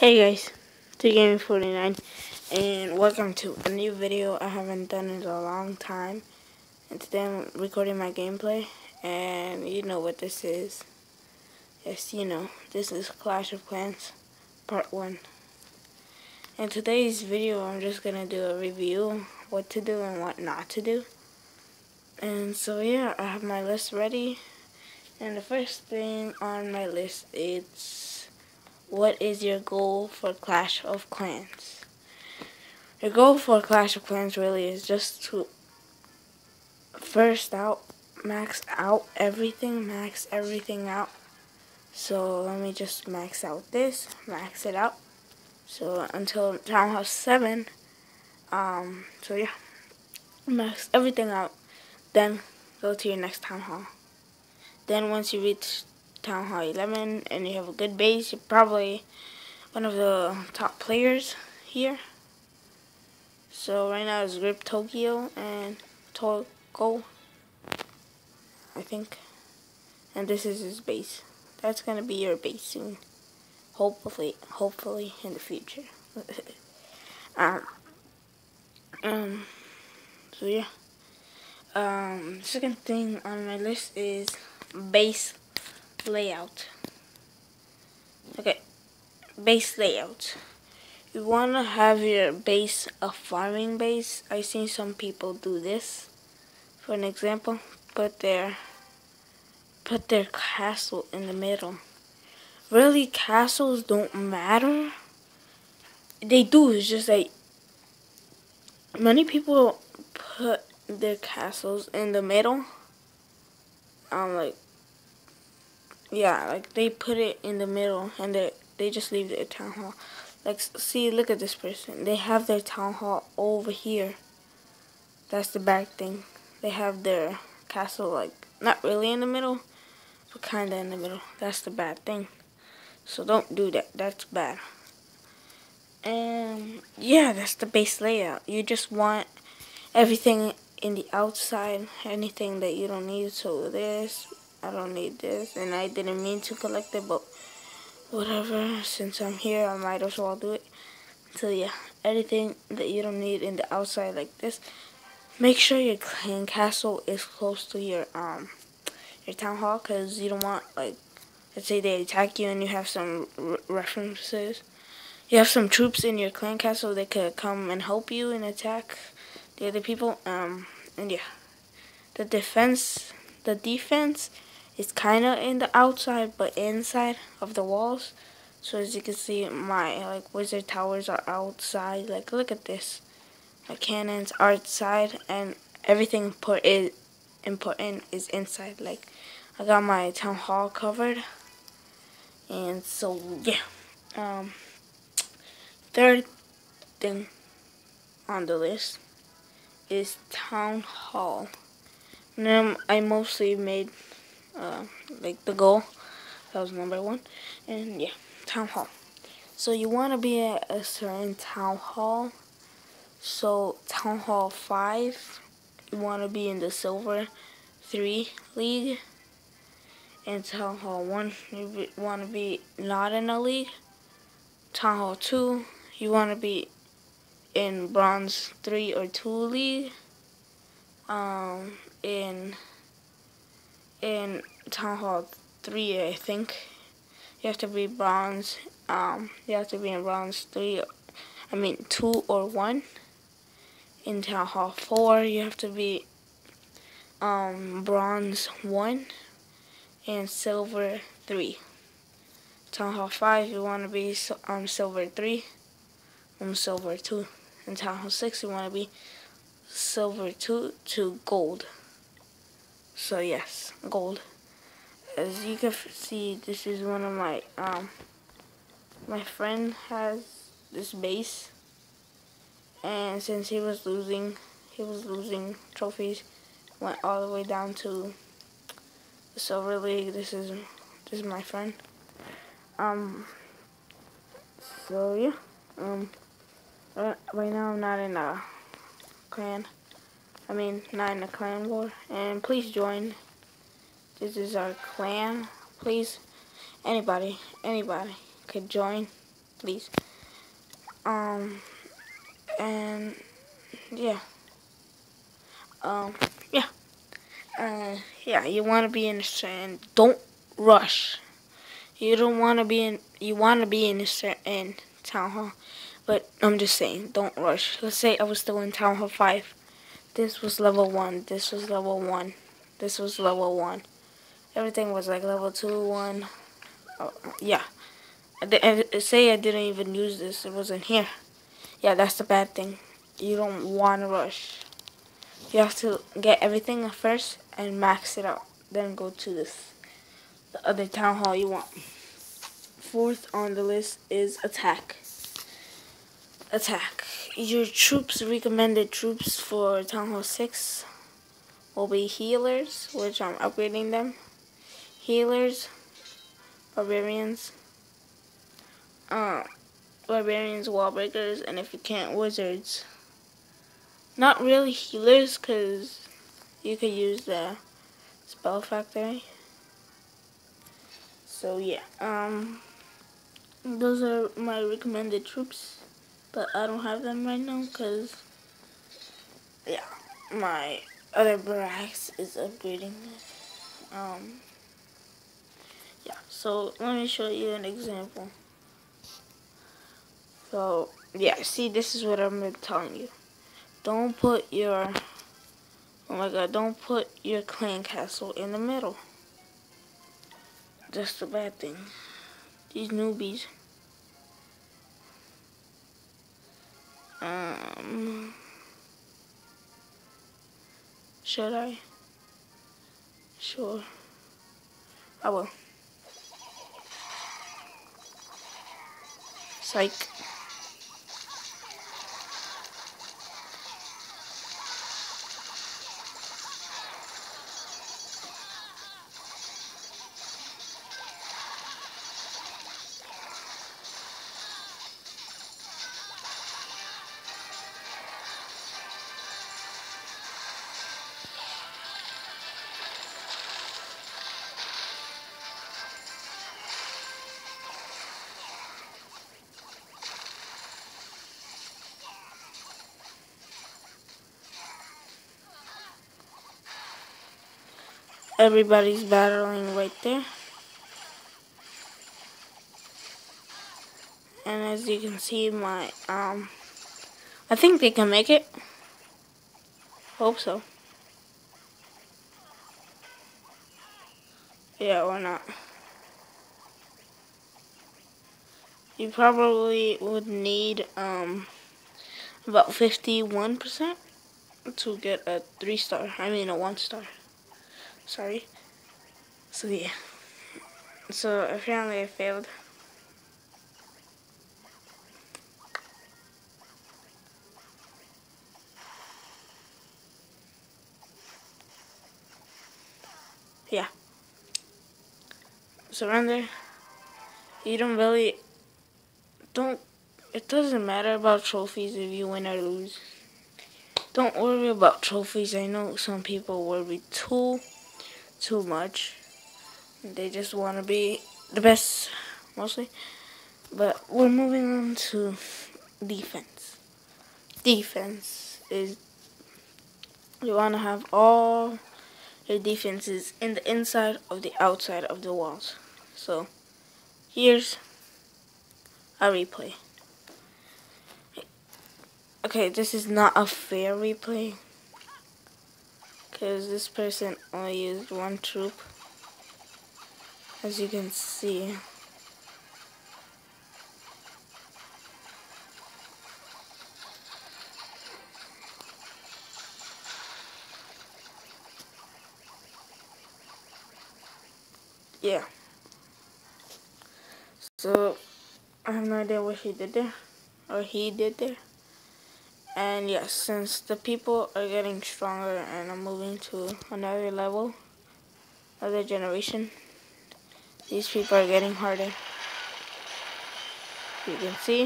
Hey guys, 2Gaming49 and welcome to a new video I haven't done in a long time. And today I'm recording my gameplay, and you know what this is. Yes, you know, this is Clash of Clans Part 1. In today's video I'm just gonna do a review, what to do and what not to do. And so yeah, I have my list ready. And the first thing on my list is, what is your goal for Clash of Clans? Your goal for Clash of Clans really is just to max everything out. So let me just max out this, max it out. So until Town Hall 7, so yeah, max everything out. Then go to your next Town Hall. Then once you reach Town Hall 11 and you have a good base, you're probably one of the top players here. So right now it's Grip Tokyo and Toko, I think. And this is his base. That's gonna be your base soon. Hopefully in the future. So yeah. Second thing on my list is base layout. Okay, base layout. You wanna have your base a farming base. I seen some people do this. For an example, put their castle in the middle. Really, castles don't matter. They do. It's just like many people put their castles in the middle. Like they put it in the middle and they just leave their town hall. Like, see, look at this person. They have their town hall over here. That's the bad thing. They have their castle like not really in the middle, but kinda in the middle. That's the bad thing. So don't do that. That's bad. And yeah, that's the base layout. You just want everything in the outside, anything that you don't need. So this, I don't need this, and I didn't mean to collect it, but whatever. Since I'm here, I might as well do it. So yeah, anything that you don't need in the outside like this. Make sure your clan castle is close to your town hall, because you don't want, like, let's say they attack you and you have some references. You have some troops in your clan castle that could come and help you and attack the other people. And yeah, the defense is kind of in the outside but inside of the walls. So as you can see, my wizard towers are outside. Like, look at this. My cannons are outside and everything important is inside. Like, I got my town hall covered. And so yeah, third thing on the list is town hall. And I mostly made like the goal. That was number 1. And yeah, town hall. So you want to be at a certain town hall. So town hall 5, you want to be in the silver 3 league. And town hall 1, you want to be not in a league. Town hall 2, you want to be in bronze 3 or 2 league. In town hall 3, I think you have to be bronze. You have to be in bronze 2 or 1. In town hall 4, you have to be bronze 1 and silver 3. Town hall 5, you want to be silver 3 and silver 2. In town hall 6, you want to be silver 2 to gold. So yes, gold. As you can see, this is one of my my friend has this base, and since he was losing trophies, went all the way down to the silver league. This is my friend. So yeah, right now I'm not in a clan. Not in a clan war. And please join. This is our clan. Please, anybody could join. please. Um, and yeah, um, yeah, yeah. You want to be in a certain. Don't rush. You don't want to be in. You want to be in a certain town hall, but I'm just saying, don't rush. Let's say I was still in town hall 5. This was level 1. This was level 1. This was level 1. Everything was like level 2, 1. Yeah. Say I didn't even use this. It wasn't here. Yeah, that's the bad thing. You don't want to rush. You have to get everything first and max it out. Then go to the other town hall you want. 4th on the list is attack. Attack. Your troops, recommended troops for town hall 6 will be healers, which I'm upgrading them. Healers, barbarians, barbarians, wall breakers, and if you can't, wizards. Not really healers, because you could use the spell factory. So yeah, those are my recommended troops, but I don't have them right now, because yeah, my other barracks is upgrading. Yeah, so let me show you an example. So yeah, see, this is what I'm telling you. Don't put your, oh my god, don't put your clan castle in the middle. That's the bad thing. These newbies. Should I? Sure. I will. Psych. Everybody's battling right there. And as you can see, my, I think they can make it. Hope so. Yeah, or not. You probably would need, about 51% to get a 3-star. I mean a 1-star. Sorry. So yeah. So apparently I failed. Yeah. Surrender. You don't, it doesn't matter about trophies if you win or lose. Don't worry about trophies. I know some people worry too much. They just want to be the best, mostly. But we're moving on to defense. Defense is, you want to have all your defenses in the inside of the outside of the walls. So here's a replay. Okay, this is not a fair replay, because this person only used 1 troop, as you can see. Yeah. So I have no idea what she did there, or he did there. And yes, since the people are getting stronger and I'm moving to another level, another generation, these people are getting harder. You can see.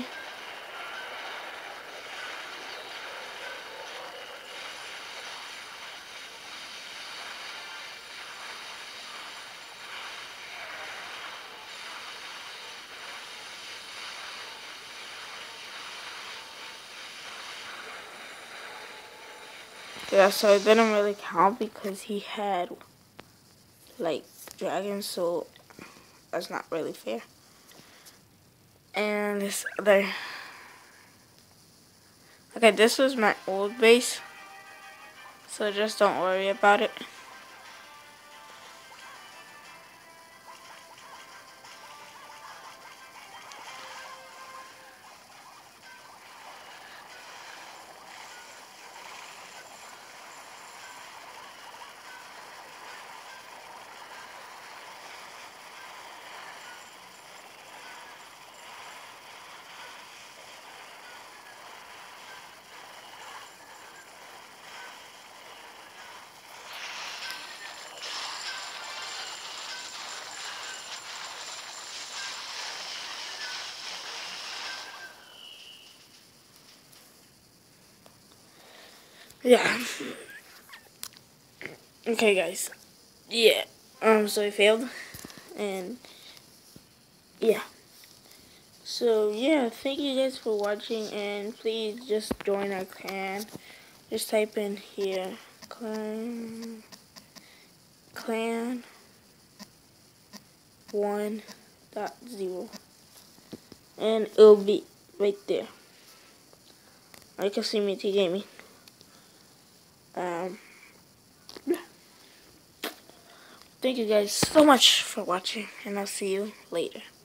Yeah, so it didn't really count because he had like dragons, so that's not really fair. And this other, okay, this was my old base, so just don't worry about it. Yeah. Okay, guys. Yeah. So I failed, and yeah. So yeah, thank you guys for watching, and please just join our clan. Just type in here, clan 1.0, and it'll be right there. I can see me T Gaming. Thank you guys so much for watching, and I'll see you later.